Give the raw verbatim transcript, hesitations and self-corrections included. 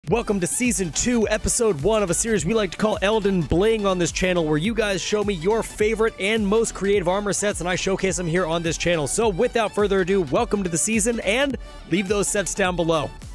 Welcome to Season two, Episode one of a series we like to call Elden Bling on this channel, where you guys show me your favorite and most creative armor sets, and I showcase them here on this channel. So without further ado, welcome to the season, and leave those sets down below.